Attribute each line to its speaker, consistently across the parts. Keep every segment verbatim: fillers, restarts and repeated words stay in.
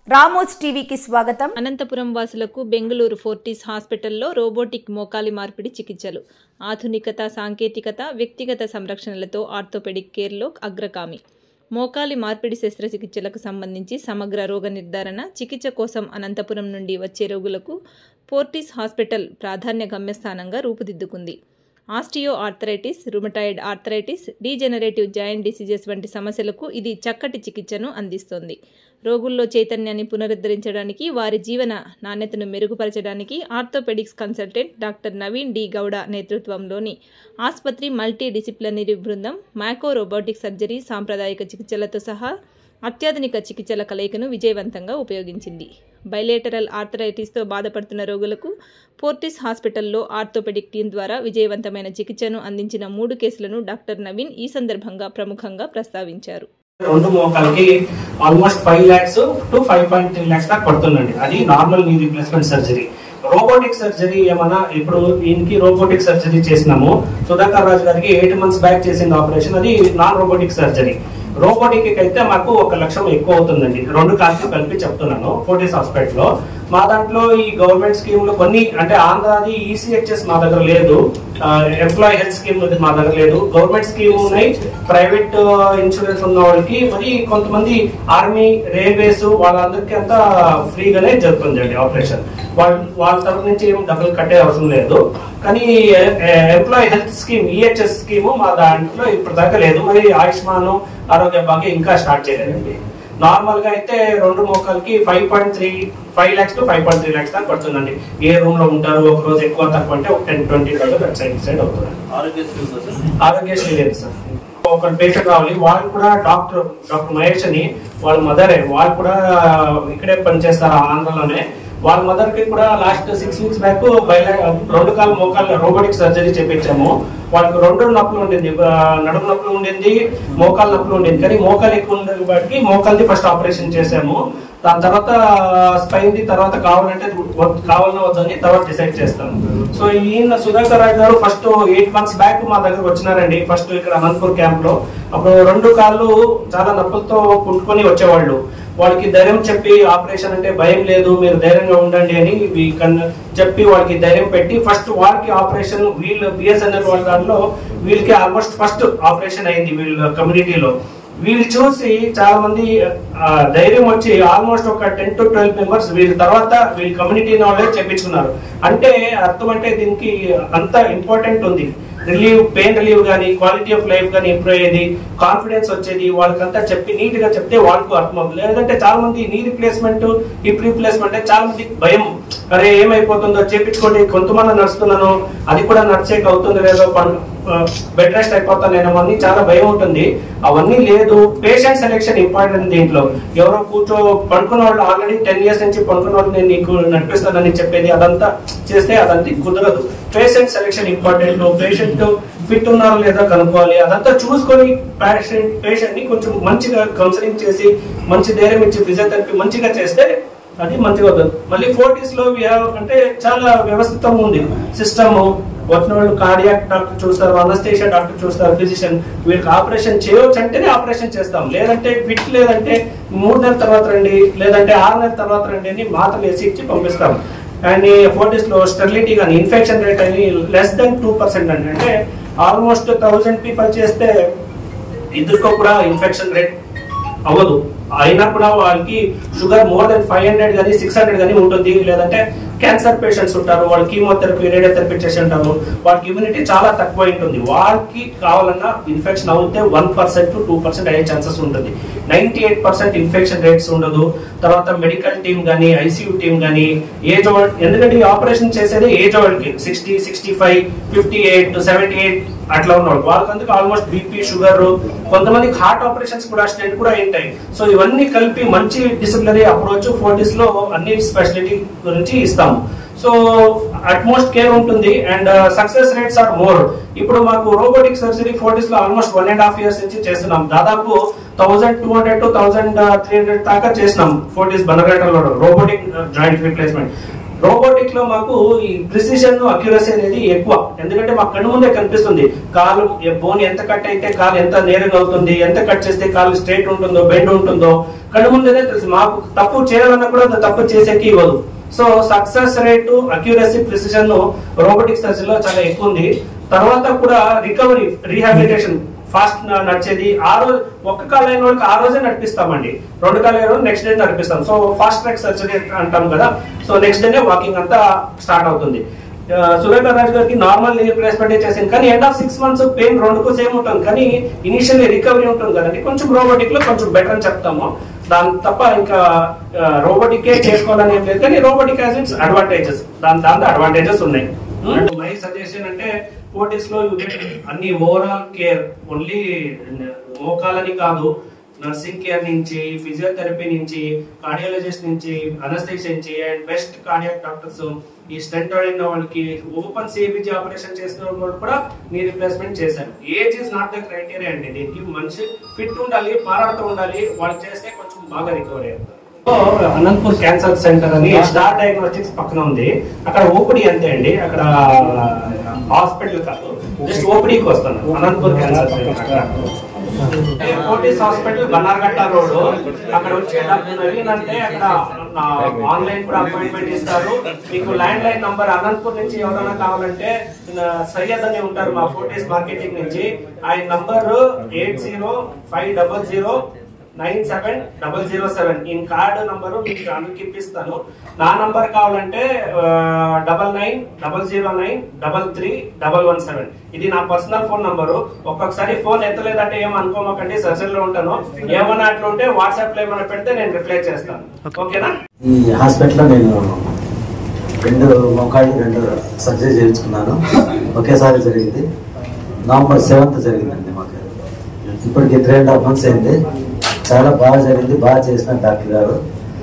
Speaker 1: రామోజ్ టీవీకి స్వాగతం.
Speaker 2: అనంతపురం వాసులకు బెంగళూరు ఫోర్టిస్ హాస్పిటల్లో రోబోటిక్ మోకాలి మార్పిడి చికిత్సలు. ఆధునికత, సాంకేతికత, వ్యక్తిగత సంరక్షణలతో ఆర్థోపెడిక్ కేర్లో అగ్రగామి. మోకాలి మార్పిడి శస్త్రచికిత్సలకు సంబంధించి సమగ్ర రోగ నిర్ధారణ, చికిత్స కోసం అనంతపురం నుండి వచ్చే రోగులకు ఫోర్టిస్ హాస్పిటల్ ప్రాధాన్య గమ్యస్థానంగా రూపుదిద్దుకుంది. Osteoarthritis, rheumatoid arthritis, degenerative joint diseases వంటి సమస్యలకు ఇది చక్కటి చికిత్సను అందిస్తోంది. రోగుల్లో చైతన్యాన్ని పునరుద్ధరించడానికి, వారి జీవన నాణ్యతను మెరుగుపరచడానికి orthopaedics consultant doctor Naveen D Gowda నేతృత్వంలోని ఆసుపత్రి మల్టీ డిసిప్లినరీ బృందం మైక్రో రోబోటిక్ సర్జరీ, సాంప్రదాయిక చికిత్సలతో సహా అత్యాధునిక చికిత్సల కలయికను విజయవంతంగా ఉపయోగించింది. బైలేటరల్ ఆర్థరైటిస్తో బాధపడుతున్న రోగులకు ఫోర్టిస్ హాస్పిటల్లో ఆర్థోపెడిక్ టీం ద్వారా విజయవంతమైన చికిత్సను అందించిన మూడు కేసులను డాక్టర్ నవీన్ ఈ సందర్భంగా ప్రముఖంగా ప్రస్తావించారు.
Speaker 3: రెండు మోకాలకి almost five lakhs to five point three lakhs దాకా పడుతుందండి. అది normal knee replacement surgery. Robotic surgery ఏమన్నా ఇప్పుడు ఈయనకి రోబోటిక్ సర్జరీ చేసినాము. సుధాకర్ రాజు గారికి ఎయిట్ మంత్స్ బ్యాక్ చేసిన ఆపరేషన్, అది నాన్ రోబోటిక్ సర్జరీ. రోబోటిక్ అయితే మాకు ఒక లక్షం ఎక్కువ అవుతుందండి. రెండు కాల్స్ కలిపి చెప్తున్నాను. ఫోర్టిస్ హాస్పిటల్లో మా దాంట్లో ఈ గవర్నమెంట్ స్కీమ్లు కొన్ని, అంటే ఆంధ్రాది ఈసీహెచ్ఎస్ మా దగ్గర లేదు, ఎంప్లాయీ హెల్త్ స్కీమ్ మా దగ్గర లేదు. గవర్నమెంట్ స్కీమ్ ఉన్నాయి, ప్రైవేట్ ఇన్సూరెన్స్ ఉన్న వాళ్ళకి, మరి కొంతమంది ఆర్మీ, రైల్వేస్ వాళ్ళందరికీ అంతా ఫ్రీగానే జరుగుతుంది అండి ఆపరేషన్. వాళ్ళ వాళ్ళ తరఫు నుంచి ఏం డబ్బులు కట్టే అవసరం లేదు. కానీ employee health scheme, EHS scheme మా దాంట్లో ఇప్పుడు దాకా లేదు. మరి ఆయుష్మాన్, ఆరోగ్య భాగ్య ఇంకా స్టార్ట్ చేయలేదండి. నార్మల్ గా అయితే రెండు మోకాలకి five point three five lakhs to five point three lakhs దాకా పడుతుందండి. ఏ రూమ్ లో ఉంటారు, ఒక రోజు ఎక్కువ తక్కువ అంటే ఒక ten twenty thousand side side అవుతుంది. ఆరోగ్యశ్రీ లేదు సార్. ఒక పేషెంట్ రావాలి, వాళ్ళు కూడా డాక్టర్ డాక్టర్ మహేష్ అని వాళ్ళ మదరే, వాళ్ళు కూడా ఇక్కడే పనిచేస్తారు ఆంధ్రలోనే. వాళ్ళ మదర్ కి కూడా లాస్ట్ సిక్స్ వీక్స్ బ్యాక్ రెండు కాలు మోకాలు రోబోటిక్ సర్జరీ చేపించాము. వాళ్ళకి రెండు నొప్పులు ఉండింది, నడుము నొప్పులు ఉండింది, మోకాలు నొప్పులు ఉండింది. కానీ మోకాలు ఎక్కువ ఉండే వాటికి మోకాల్ది ఫస్ట్ ఆపరేషన్ చేసాము. దాని తర్వాత స్పైన్ ది తర్వాత కావాలంటే కావాలన్నా వద్దని తర్వాత డిసైడ్ చేస్తాము. సో ఈయన సుధాకర్ రాజు గారు ఫస్ట్ ఎయిట్ మంత్స్ బ్యాక్ మా దగ్గరకు వచ్చినారండి. ఫస్ట్ ఇక్కడ అనంతపూర్ క్యాంప్ లో. అప్పుడు రెండు కాళ్ళు చాలా నొప్పులతో కుంటుకొని వచ్చేవాళ్ళు. వాళ్ళకి ధైర్యం చెప్పి ఆపరేషన్ అంటే భయం లేదు, మీరు ధైర్యంగా ఉండండి అని చెప్పి వాళ్ళకి ధైర్యం పెట్టి ఫస్ట్ వాళ్ళకి ఆపరేషన్, వీళ్ళు బిఎస్ఎన్ఎల్ వాళ్ళ దాంట్లో వీళ్ళకి ఆల్మోస్ట్ ఫస్ట్ ఆపరేషన్ అయింది వీళ్ళ కమ్యూనిటీలో. వీళ్ళు చూసి చాలా మంది ధైర్యం వచ్చి ఆల్మోస్ట్ ఒక టెన్ టు ట్వెల్వ్ మెంబర్స్ వీళ్ళ తర్వాత వీళ్ళ కమ్యూనిటీ వాళ్ళే చేపించుకున్నారు. అంటే అర్థం అంటే దీనికి అంత ఇంపార్టెంట్ ఉంది. రిలీవ్, పెయిన్ రిలీవ్ కానీ, క్వాలిటీ ఆఫ్ లైఫ్ కానీ ఇంప్రూవ్ అయ్యేది, కాన్ఫిడెన్స్ వచ్చేది. వాళ్ళకంతా చెప్పి నీట్ గా చెప్తే వాళ్ళకు అర్థం అవుతుంది. లేదంటే చాలా మంది నీ రీప్లేస్మెంట్, హిప్ రీప్లేస్మెంట్ చాలా మందికి భయం, అరే ఏమైపోతుందో చేపించుకోండి, కొంతమంది నడుస్తున్నాను అది కూడా నడిచేకి అవుతుంది లేదో, బెడ్ రెస్ట్ అయిపోతానేమో అని చాలా భయం ఉంటుంది. అవన్నీ లేదు. పేషెంట్ సెలెక్షన్ ఇంపార్టెంట్ దీంట్లో. ఎవరో కూర్చో పడుకున్న వాళ్ళు ఆల్రెడీ టెన్ ఇయర్స్ నుంచి పడుకున్న వాళ్ళు నేను నీకు నడిపిస్తానని చెప్పేది అదంతా చేస్తే అదంతా కుదరదు. Patient selection important. Patient fit ఉన్నారో లేదా కనుక్కోవాలి. అదంతా చూసుకొని పేషెంట్ పేషెంట్ ని కొంచెం మంచిగా కౌన్సిలింగ్ చేసి, మంచి ధైర్యం ఇచ్చి, ఫిజియోథెరపీ మంచిగా చేస్తే అది మంచిగా అవుతుంది. మళ్ళీ ఫోర్టీస్ లో అంటే చాలా వ్యవస్థితంగా ఉంది సిస్టమ్. వచ్చిన వాళ్ళు కార్డియాక్ డాక్టర్ చూస్తారు, అనస్థేషియా డాక్టర్ చూస్తారు, ఫిజిషియన్. వీళ్ళకి ఆపరేషన్ చేయవచ్చు అంటేనే ఆపరేషన్ చేస్తాం. లేదంటే ఫిట్ లేదంటే మూడు నెలల తర్వాత రండి, లేదంటే ఆరు నెలల తర్వాత రండి అని మాత్రం వేసి ఇచ్చి పంపిస్తాం. అండ్ ఫోర్టీస్ లో స్టెరిలిటీ కానీ, ఇన్ఫెక్షన్ రేట్ అని లెస్ దెన్ టూ పర్సెంట్ అండి. అంటే ఆల్మోస్ట్ థౌసండ్ పీపుల్ చేస్తే ఇద్దరికో కూడా ఇన్ఫెక్షన్ రేట్ అవ్వదు. అయినా కూడా వాళ్ళకి sugar more than five hundred కానీ సిక్స్ హండ్రెడ్ కానీ ఉంటుంది. లేదంటే క్యాన్సర్ పేషెంట్స్ ఉంటారు, వాళ్ళు కీమోథెరపీ, రేడియోథెరపీ చేసి ఉంటారు, వాళ్ళకి ఇమ్యూనిటీ చాలా తక్కువ ఉంటుంది. వాళ్ళకి కావాలన్నా ఇన్ఫెక్షన్ అవుతే one percent to two percent అయ్యే ఛాన్సెస్ ఉంటుంది. Ninety eight percent infection rates ఉండదు. తర్వాత మెడికల్ టీమ్ కానీ, ఐసీయూ టీమ్ కానీ, ఏజ్ వాళ్ళ, ఎందుకంటే ఈ ఆపరేషన్ చేసేది ఏజ్ వాళ్ళకి sixty sixty five fifty eight seventy eight అట్లా ఉన్నవాళ్ళు. వాళ్ళకందుకు ఆల్మోస్ట్ బీపీ, షుగర్, కొంతమందికి హార్ట్ ఆపరేషన్స్ కూడా స్టెంట్ కూడా ఉంటాయి. సో ఇవన్నీ కలిపి మంచి డిసిప్లినరీ అప్రోచ్ ఫోర్టీస్ లో అన్ని స్పెషాలిటీ గురించి ఇస్తాము. సో అట్మోస్ట్ కేర్ ఉంటుంది and success rates are more. ఇప్పుడు మాకు రోబోటిక్ సర్జరీ ఫోర్టీస్ లో almost one and half years నుంచి చేస్తున్నాం. దాదాపు thousand two hundred to thousand three hundred దాకా చేసినాం ఫోర్టీస్ బనగంటలో రోబోటిక్ జాయింట్ రీప్లేస్మెంట్. రోబోటిక్ లో మాకు ఈ ప్రిసిషన్ అక్యురసీ అనేది ఎక్కువ, ఎందుకంటే మాకు కన్ను ముందే కనిపిస్తుంది కాలు బోన్ ఎంత కట్ అయితే కాలు ఎంత నేరుగా అవుతుంది, ఎంత కట్ చేస్తే కాలు స్ట్రైట్ ఉంటుందో బెండ్ ఉంటుందో కన్ను ముందేనే తెలుసు. మాకు తప్పు చేయాలన్నా కూడా తప్పు చేసేకి ఇవ్వదు. So success rate accuracy precision robotic సర్జరీలో చాలా ఎక్కువ ఉంది. తర్వాత కూడా రికవరీ రీహాబిలిటేషన్ ఫాస్ట్ నడిచేది ఆ రోజు ఒక్క కాలు అయిన వాళ్ళకి ఆ రోజే నడిపిస్తామండి, రెండు కాలు అయిన నెక్స్ట్ డే నడిపిస్తాం. సో ఫాస్ట్ ట్రాక్ సర్జరీ అంటాం కదా, సో నెక్స్ట్ డేనే వాకింగ్ అంతా స్టార్ట్ అవుతుంది. సురేఖర్ రాజు గారికి నార్మల్ నీ రిప్లేస్మెంట్ చేసింది, కానీ end of six months pain రెండుకు సేమ్ ఉంటుంది, కానీ ఇనిషియల్లీ రికవరీ ఉంటుంది కదండి. కొంచెం రోబోటిక్ లో కొంచెం బెటర్ అని చెప్తాము, దాని తప్ప ఇంకా రోబోటిక్ చేసుకోవాలని ఏం లేదు. కానీ రోబోటిక్ హ్యాస్ ఇట్స్ అడ్వాంటేజెస్, దాని దాంతో అడ్వాంటేజెస్ ఉన్నాయి. మై సజెషన్ అంటే ఫోర్టీస్ లో యూ గెట్ అన్ని ఓవరాల్ కేర్, ఓన్లీ మోకాలని కాదు, నర్సింగ్ కేర్ నుంచి, ఫిజియోథెరపీ నుంచి, కార్డియాలజిస్ట్ నుంచి, అనస్థెసియా నుంచి, అండ్ బెస్ట్ కార్డియాక్ డాక్టర్స్, ఈ స్టెంట్ అయిన వాళ్ళకి, ఓపెన్ సిబిజీ ఆపరేషన్ చేసిన వాళ్ళు కూడా నీ రిప్లేస్మెంట్ చేశారు. Age is not the criteria అండి, దీనికి మనిషి ఫిట్ ఉండాలి, పారాడుతూ ఉండాలి, వాళ్ళు చేస్తే కొంచెం బాగా రికవరీ అవుతారు. అనంతపూర్ క్యాన్సర్ సెంటర్ అని స్టార్ డయాగ్నోస్టిక్స్ పక్కన ఉంది, అక్కడ ఓపీడీ అంతే అండి, అక్కడ హాస్పిటల్ కాదు, జస్ట్ ఓపీడీకి వస్తాను. Anantapur cancer centre Fortis hospital Bannerghatta road, అక్కడ వచ్చి నవీన్ అంటే అక్కడ ఆన్లైన్ కూడా అపాయింట్మెంట్ ఇస్తారు. మీకు ల్యాండ్ లైన్ నంబర్ అనంతపూర్ నుంచి ఎవరైనా కావాలంటే సయ్యద్ అని ఉంటారు మా ఫోర్టీస్ మార్కెటింగ్ నుంచి, ఆయన number eight zero five double zero nine seven double zero seven. ఈ కార్డు నంబరు మీకు అందరికి ఇప్పిస్తాను. నా నంబర్ కావాలంటే double nine double zero nine double three double one seven. ఇది నా పర్సనల్ ఫోన్ నంబరు. ఒక్కొక్కసారి ఫోన్ ఎత్తలేదంటే ఏం అనుకోమాకండి, సర్జరీలో ఉంటాను. ఏమన్నా అట్లా ఉంటే వాట్సాప్ లో ఏమైనా పెడితే నేను రిప్లై చేస్తాను, ఓకేనా?
Speaker 4: ఈ హాస్పిటల్లో నేను రెండు మోకాళ్ళు రెండు సర్జరీ చేయించుకున్నాను, ఒకేసారి జరిగింది. నవంబర్ సెవెంత్ జరిగిందండి మాకు. ఇప్పటికి త్రీ అండ్ హాఫ్ మంత్స్ అయింది. చాలా బాగా జరిగింది, బాగా చేసిన డాక్టర్ గారు.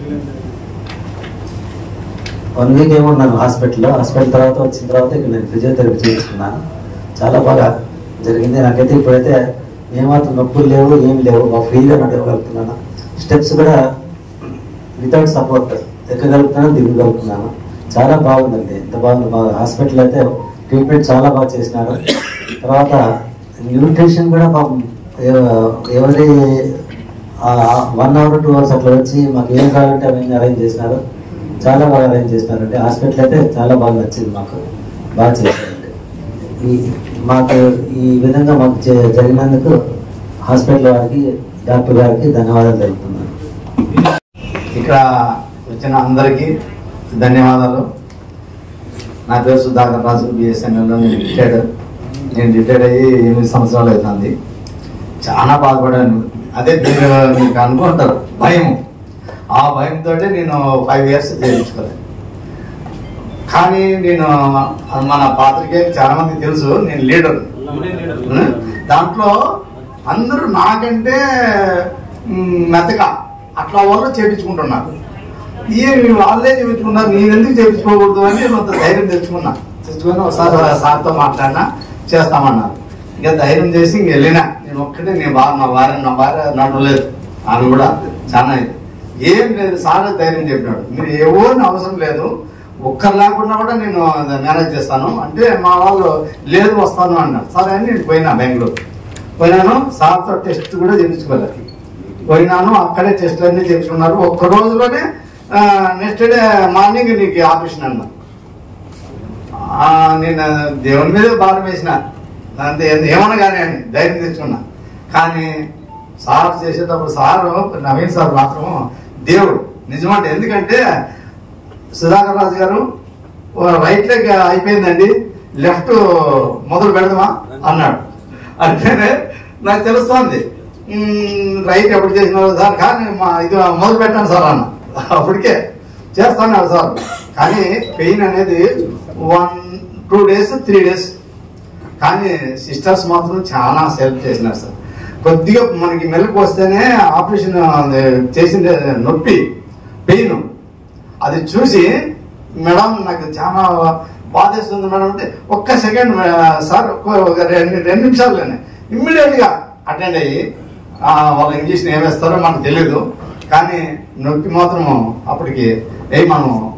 Speaker 4: వన్ వీక్ ఏమున్నాను హాస్పిటల్లో. హాస్పిటల్ తర్వాత వచ్చిన తర్వాత ఇక్కడ నేను ఫిజియోథెరపీ చేయించుకున్నాను. చాలా బాగా జరిగింది. నాకైతే ఇప్పుడైతే ఏమాత్రం నొప్పులు లేవు, ఏం లేవు, బాగా ఫ్రీగా నడవగలుగుతున్నాను. స్టెప్స్ కూడా వితౌట్ సపోర్ట్ ఎక్కగలుగుతున్నాను, దిగగలుగుతున్నాను. చాలా బాగుందండి, ఎంత బాగుంది. మా హాస్పిటల్ అయితే ట్రీట్మెంట్ చాలా బాగా చేసినారు. తర్వాత న్యూట్రిషన్ కూడా పాపం ఎవరి వన్ అవర్ టూ అవర్స్ అట్లా వచ్చి మాకు ఏం కావాలంటే అవన్నీ అరేంజ్ చేసినారు. చాలా బాగా అరేంజ్ చేసినారంటే హాస్పిటల్ అయితే చాలా బాగా నచ్చింది, మాకు బాగా చేశారండి. ఈ మాకు ఈ విధంగా మాకు జరిగినందుకు హాస్పిటల్ వారికి, డాక్టర్ గారికి ధన్యవాదాలు తెలుపుతున్నాను.
Speaker 5: ఇక్కడ వచ్చిన అందరికీ ధన్యవాదాలు. నా పేరు సుధాకర్ రాజు, బిఎస్ఎన్ఎల్లో నేను రిటైర్డ్ నేను రిటైర్డ్ అయ్యి ఎనిమిది సంవత్సరాలు అవుతుంది. చాలా బాధపడాను. అదే మీరు మీకు అనుకుంటారు భయం, ఆ భయంతో నేను ఫైవ్ ఇయర్స్ చేయించుకోలేదు. కానీ నేను మన పాత్రికేయులు చాలా మంది తెలుసు, నేను లీడర్. దాంట్లో అందరూ నాకంటే మెతక అట్లా వాళ్ళు చేయించుకుంటున్నారు. ఏ వాళ్ళే చేయించుకున్నారు, నేను ఎందుకు చేయించుకోకూడదు అని నేను అంత ధైర్యం తెచ్చుకున్నా. తెచ్చుకొని ఒకసారి సార్తో మాట్లాడినా చేస్తామన్నారు. ఇంకా ధైర్యం చేసి ఇంక వెళ్ళినా. నేను ఒక్కటే నేను బాగా నా భార్య నా భార్య నడవలేదు, ఆమె కూడా చాలా ఏం లేదు. సార్ ధైర్యం చెప్పినాడు, మీరు ఎవరిని అవసరం లేదు, ఒక్కరు లేకుండా కూడా నేను మేనేజ్ చేస్తాను అంటే మా వాళ్ళు లేదు వస్తాను అన్నారు. సరే అని నేను పోయినా బెంగళూరు. పోయినాను, సార్తో టెస్ట్ కూడా చేయించుకోలేదు. పోయినాను, అక్కడే టెస్ట్లు అన్నీ చేయించుకున్నారు. ఒక్క రోజులోనే నెక్స్ట్ డే మార్నింగ్ నీకు ఆపరేషన్ అన్నా. నేను దేవుని మీద భారం వేసిన, అంతే ఏమన్నా కానీ అని ధైర్యం తెచ్చుకున్నా. కానీ సార్ చేసేటప్పుడు సారు నవీన్ సార్ మాత్రం దేవుడు నిజమంటే. ఎందుకంటే సుధాకర్ రాజు గారు రైట్ లెగ్ అయిపోయిందండి, లెఫ్ట్ మొదలు పెడదామా అన్నాడు. అంటేనే నాకు తెలుస్తోంది రైట్ ఎప్పుడు చేసినారు సార్, కానీ మా ఇది మొదలు పెట్టాను సార్ అన్న. అప్పటికే చేస్తాను సార్. కానీ పెయిన్ అనేది one two days three days కానీ సిస్టర్స్ మాత్రం చాలా హెల్ప్ చేసినారు సార్. కొద్దిగా మనకి మెలకు వస్తేనే ఆపరేషన్ చేసిన నొప్పి పెయిన్ అది చూసి మేడం నాకు చాలా బాధేస్తుంది మేడం అంటే ఒక్క సెకండ్ సార్ ఒక రెండు రెండు నిమిషాల్లోనే ఇమ్మీడియట్ గా అటెండ్ అయ్యి వాళ్ళ ఇంజక్షన్ ఏమేస్తారో మనకు తెలియదు. కానీ నొప్పి మాత్రం అప్పటికి ఏ మనం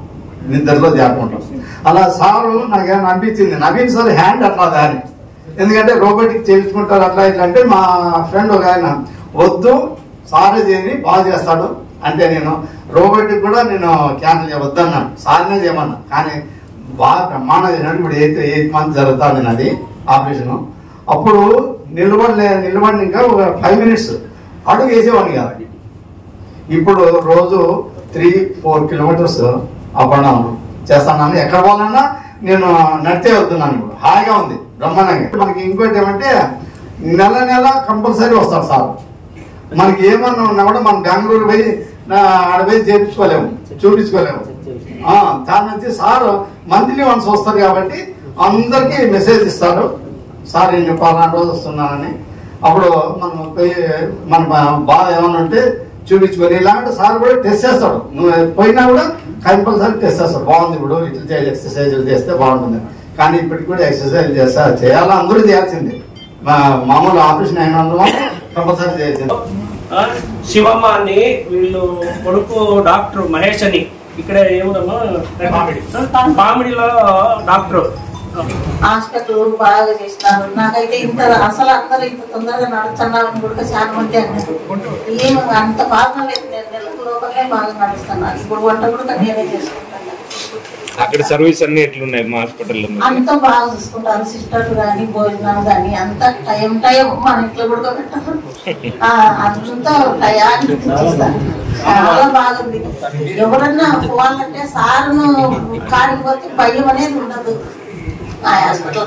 Speaker 5: నిద్రలో జారుకుంటాం. అలా సారు నాకేమైనా అనిపించింది, నవీన్ సార్ హ్యాండ్ అట్లా దాని, ఎందుకంటే రోబోటిక్ చేయించుకుంటారు అట్లా ఇట్లా అంటే మా ఫ్రెండ్ ఒక ఆయన వద్దు సారే చేయని బాగా చేస్తాడు అంటే నేను రోబోటిక్ కూడా నేను క్యాన్సిల్ చేయవద్దన్నాను, సార్నే చేయమన్నా. కానీ బాగా బ్రహ్మాండం చేసినట్టు ఇప్పుడు ఎయిత్ ఎయిత్ మంత్ జరుగుతుంది నాది ఆపరేషన్. అప్పుడు నిలబడి నిలబడి ఇంకా ఒక ఫైవ్ మినిట్స్ అడుగు వేసేవాడిని కాదు. ఇప్పుడు రోజు three four kilometres up and down చేస్తాను. ఎక్కడ పోవాలన్నా నేను నడితే వెళ్తున్నాను. ఇప్పుడు హాయిగా ఉంది, బ్రహ్మాండంగా. మనకి ఇంకోటి ఏమంటే నెల నెల కంపల్సరీ వస్తాడు సార్. మనకి ఏమన్నా ఉన్నా కూడా మనం బెంగళూరు పోయి ఆడ పోయి చేయించుకోలేము, చూపించుకోలేము. దాని నుంచి సార్ మంత్లీ వన్స్ వస్తారు కాబట్టి అందరికీ మెసేజ్ ఇస్తారు, సార్ నేను పలానా రోజు వస్తున్నానని. అప్పుడు మనం పోయి మన బాధ ఏమన్నా ఉంటే చూపించుకొని ఇలాంటి సార్ కూడా టెస్ట్ చేస్తాడు. నువ్వు పోయినా కూడా కంపల్సరీ టెస్ట్ చేస్తాడు, బాగుంది ఇప్పుడు ఇట్లా ఎక్సర్సైజ్ చేస్తే బాగుంటుంది. కానీ ఇప్పటికి కూడా ఎక్సర్సైజ్ చేస్తా చేయాలా, అందరూ చేయాల్సిందే. మామూలు ఆపరేషన్ అయిన కంపల్సరీ చేయాల్సింది.
Speaker 3: శివమ్మ అని వీళ్ళు కొడుకు డాక్టర్ మహేష్ అని ఇక్కడ ఏముదమ్మా పామిడిలో డాక్టర్.
Speaker 6: హాస్పిటల్ బాగా చేసినారు. నాకైతే ఇంత అసలు అందరూ ఇంత తొందరగా నడుస్తున్నారని కూడా చాలా మంది అన్నారు. ఏమి అంత బాగా లేదు, నేను నెలకు లోపలనే బాగా నడుస్తున్నాను. ఇప్పుడు వంట కూడా నేనే చేసుకుంటాను.
Speaker 7: అక్కడ సర్వీస్ అన్ని ఎట్లున్నాయి మా హాస్పిటల్లో?
Speaker 6: అంతా బాగా చూసుకుంటారు, సిస్టర్లు కానీ భోజనాలు కానీ అంతా టైం టైం మన ఇంట్లో కూడా పెట్టారు. అంతా టయానికి చూస్తారు, చాలా బాగుంది. ఎవరన్నా పోవాలంటే సార్ను కాడికి పోతే భయం అనేది ఉండదు. హాస్పిటల్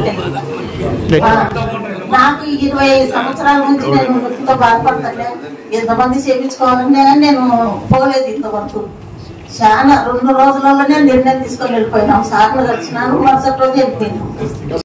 Speaker 6: నాకు ఇరవై సంవత్సరాల నుంచి నేను నొప్పితో బాధపడతాను. ఎంతమంది చేయించుకోవాలంటే కానీ నేను పోలేదు ఇంతవరకు. చాలా రెండు రోజులలోనే నిర్ణయం తీసుకొని వెళ్ళిపోయినాం. సార్లు కలిసినాను, మరుసటి రోజు వెళ్ళిపోయినాం.